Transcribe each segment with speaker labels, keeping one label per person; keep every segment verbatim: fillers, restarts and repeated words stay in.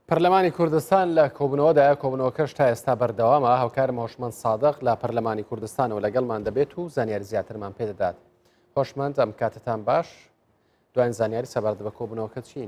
Speaker 1: پەرلەمانی کوردستان لە کۆبوونەوەدایە کۆبوونەوەکەش تا ئێستا بەردەوامە. هاوکارم هۆشمەند سادق لە پەرلەمانی کوردستانەوە لەگەڵمان دەبێت و زانیاری زیاترمان پێدەدات. هۆشمەند ئەم کاتتان باش، دوایین زانیاری سەبارەت بە کۆبوونەوەکە چین؟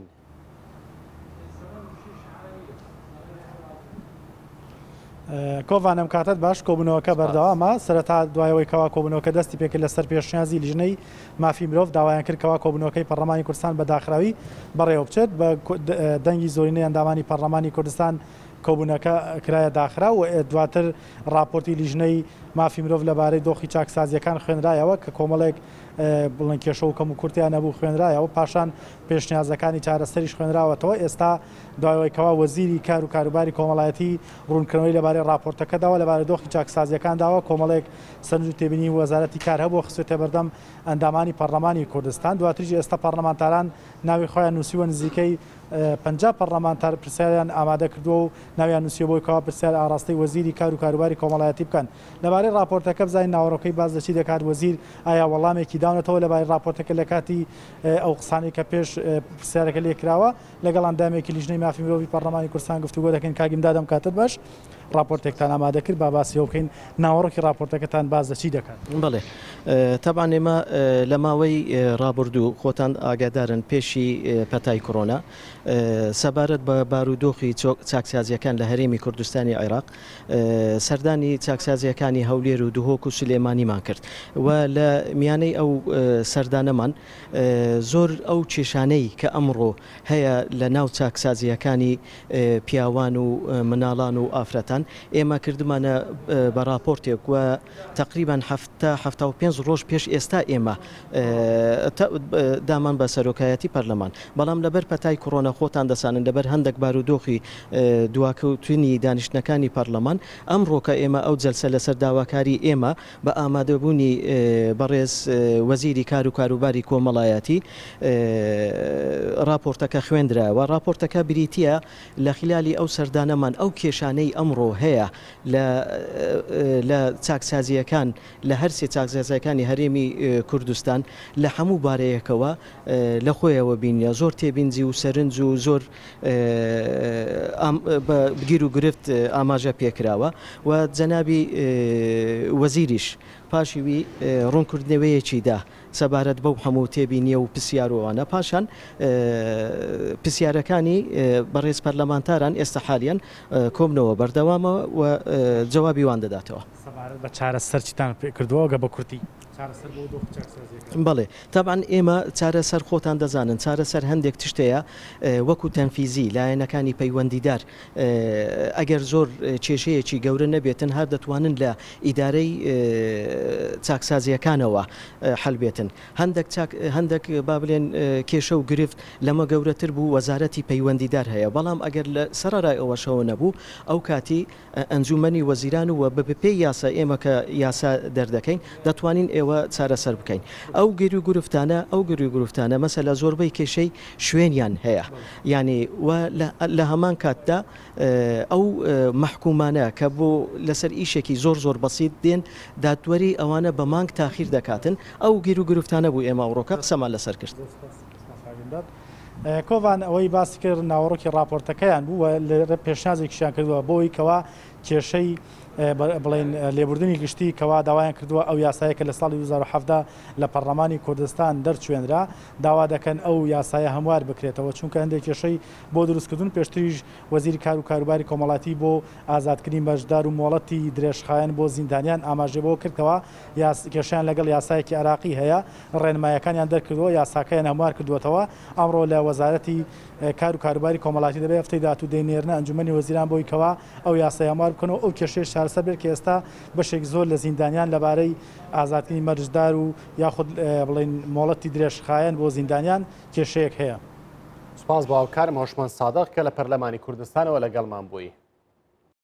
Speaker 2: کۆڤانم کاتت باش، کۆبوونەوەکە بەردەوامە. سەرەتا دوایەوەی کەوا کۆبوونەوەکە دەستی پێکرد لەسەر پێشنیازی لیژنەی مافی مرۆڤ داوایان کرد کەوا کۆبوونەوەکەی پەرلەمانی کوردستان بە داخراوی بەڕێوە بچێت بە دەنگی زۆرینەی ئەندامانی پەرلەمانی کوردستان کۆبوونەکە کرایە داخرا و دواتر راپۆرتی لیژنەی مافی مرۆڤ لەبارەی دۆخی چاکسازیەکان خوێنرایەوە کە کۆمەڵێک بڵند کێشە و کەم و کورتیان نەبوو خوێنرایەوە، پاشان پێشنیازەکانی چارەسەریش خوێنراوەتەوە. ئێستا دوایەوەی کەوا وەزیری کار و کاروباری کۆمەڵایەتی ڕوونکردنەوەی لەبارەی راپۆرتەکە داوە لەبارەی دۆخی چاکسازیەکان داوە، کۆمەڵێک سەرنج و تێبینی وەزارەتی کار هەبوو خستێتە بەردەم ئەندامانی پەرلەمانی کوردستان. دواتریش ئێستا پەرلەمانتاران ناوی خۆیان نووسیوە نزیکەی پەنجا پەرلەمانتار پرسیاریان ئامادە کردووە و ناویان نووسیوە بۆی کەوا پرسیار ئاڕاستەی وەزیری کار و کاروباری کۆمەڵایەتی بکەن. لەبارەی راپۆرتەکە بزانین ناوەڕۆکەی باز دەچی دەکات وەزیر ئایا وەڵامێکی داونەتەوە لەبارەی راپۆرتەکە لە کاتی ئەو قسانەی کە پێش پرسیارەکە لێکراوە لەگەڵ ئەندامێکی لیژنەی مافی مرۆڤی پەرلەمانی کوردستان گفتوگۆ دەکەین. کاگیمدادەم کاتت باش، راپۆرتێکتان ئامادە کرد، با باسیەوە بکەین ناوەڕۆکی راپۆرتەکەتان باز دەچی دەکات.
Speaker 3: بڵێ تەبان ئێمە لە ماوەی ڕابردوو خۆتان ئاگادارن پێشی پەتای کۆڕۆنا سەبارەت بە بارودۆخی چاکسازیەکان لە هەرێمی کوردستانی عێراق سەردانی چاکسازیەکانی هەولێر و دوهۆک و سلێمانیمان کرد و لە میانەی ئەو سەردانەمان زۆر ئەو کێشانەی کە ئەمڕۆ هەیە لە ناو چاکسازیەکانی پیاوان و مناڵان و ئافرەتان ئێمە کردمانە بە راپۆرتێک و تقریبان هەفتە و پێنج ڕۆژ پێش ئێستا ئێمە دامان بە سەرۆکایەتی پەرلەمان، بەڵام لەبەر پەتای کۆڕۆنا خۆتان دەسانن لەبەر هەندێک بارودۆخی دواکەوتنی دانیشتەکانی پەرلەمان ئەمڕۆ کە ئێمە ئەو جەلسە لەسەر داواکاری ئێمە بە ئامادەبوونی بەڕێز وەزیری کار و کاروباری کۆمەڵایەتی راپۆرتەکە خوێندراوە. راپۆرتەکە بریتیە لە خلالی ئەو سەردانەمان ئەو کێشانەی ئەمڕۆ هەیە لە چاکسازیەکان لە هەرسێ چاکسازیەکانی هەرێمی کوردستان لە هەموو بارەیەکەوە لە خۆیەوە بینە زۆر تێبینجی و سەرنج و زۆر گیر و گرفت ئاماژە پێکراوە و جەنابی وەزیریش پاشیوی ڕوونکردنەوەیەکی دا سەبارەت بەو هەموو تێبینیە و پرسیارەوانە، پاشان پرسیارەکانی بەڕێز پەرلەمانتاران ئێستا حالیان کۆبنەوە بەردەوامە و جوابی وان دەداتەوە.
Speaker 2: سەبارەت بە چارەسەر چیتان کردووە گە بە کورتی؟ بەڵێ تابان ئێمە چارەسەر خۆتان دەزانن چارەسەر هەندێک تشتەیە وەکو تەنفیزی لایەنەکانی پەیوەندیدار ئەگەر زۆر کێشەیەکی گەورە نەبێتن هەر دەتوانن لە ئیدارەی چاکسازیەکانەوە هەڵبێتن. هەندێک با بڵێن کێشە و گرفت لەمە گەورەتر بوو وەزارەتی پەیوەندیدار هەیە، بەڵام ئەگەر لە سەرڕای ئەوەشەوە نەبوو ئەو کاتی ئەنجومەنی وەزیران و بە پێی یاسا ئێمە کە یاسا دەردەکەین دەتوانین ئێوە چارەسەر بکەین. ئەو گەری و گرفتانە ئەو گەری و گرفتانە مەسەلا زۆربەی کێشەی شوێنیان هەیە، یعنی لە هەمان کاتدا ئەو مەحکومانە کە بۆ لەسەر ئیشێکی زۆر زۆر بەسیط دێن دادوەری ئەوانە بە مانگ تاخیر دەکاتن. ئەو گیر و گرفتانە بوو ئێمە ئەوڕۆکە قسەمان لەسەر کرد. کۆڤان ئەوەی باسی کرد ناوەڕۆکی راپۆرتەکەیان بوو لە پێشنیازێکیشیان کردووە بۆی کەوا کێشەی بڵێن لێبوردنی گشتی کەوا داوایان کردووە ئەو یاسایە کە لە ساڵی دوو هەزار و حەڤدا لە پەرلەمانی کوردستان دەرچوێنرا داوا دەکەن ئەو یاسایە هەموار بکرێتەوە، چونکە هەندێک کێشەی بۆ دروستکردن پێشتریش وەزیری کار و کاروباری کۆمەڵایەتی بۆ ئازادکردنی بەشدار و مۆڵەتی درێژخایەن بۆ زیندانیان ئاماژێ بۆ کردەوە کێشیان لەگەڵ یاسایەکی عێراقی هەیە، ڕێنمایەکانیان دەرکردووە، یاساکەیان هەموار کردوێتەوە. ئەمڕۆ لە وەزارەتی کار و کاروباری کۆمەڵایەتی دەبێت هەفتەی داهاتوو دەینێرنە ئەنجومەنی وەزیران بۆی کەوا ئەو یاسای هەموار بکەنەوە ئەو کێشەی چارەسەر بێت کە ئێستا بەشێک زۆر لە زیندانیان لەبارەی ئازادکردنی مەرجدار و یاخود بڵێن مۆڵەتی درێژخایەن بۆ زیندانیان کێشەیەک هەیە.
Speaker 1: سوپاس بۆ هاوکارم هۆشمەند سادق کە لە پەرلەمانی کوردستانەوە لەگەڵمان بووی.